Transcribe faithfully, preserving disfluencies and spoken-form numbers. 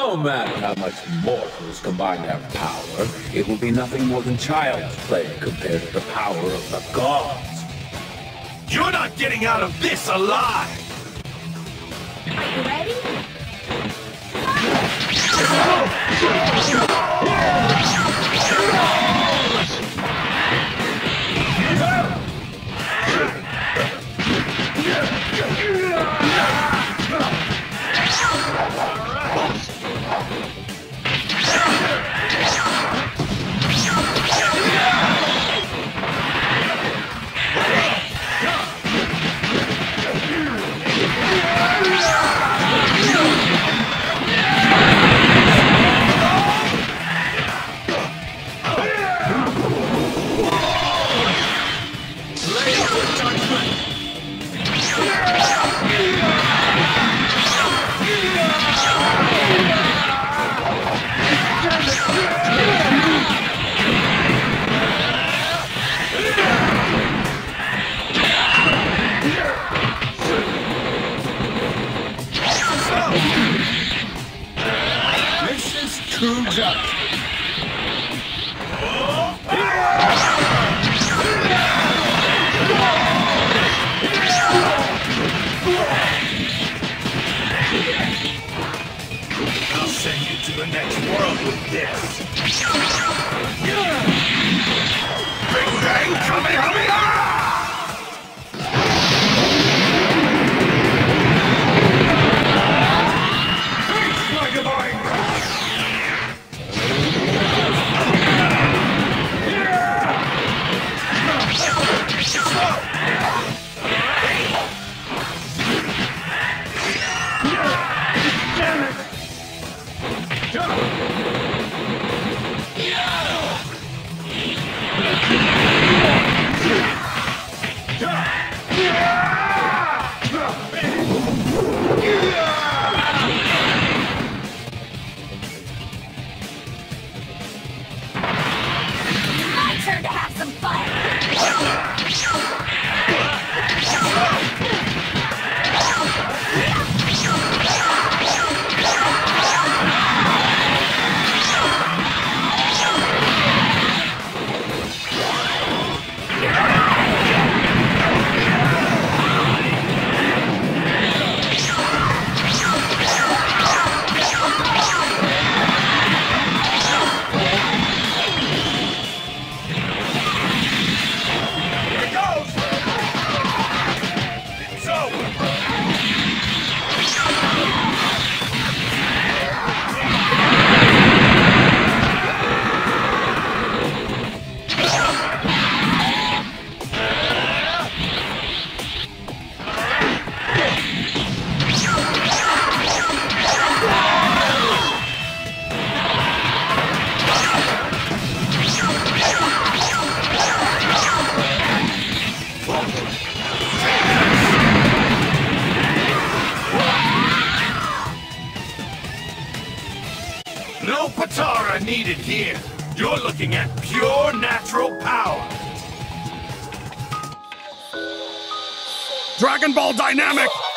No matter how much mortals combine their power, it will be nothing more than child's play compared to the power of the gods. You're not getting out of this alive! Are you ready? I'll send you to the next world with this. Big Bang Kamehameha! Turn to have some fun! No Potara needed here. You're looking at pure natural power. Dragon Ball Dynamic!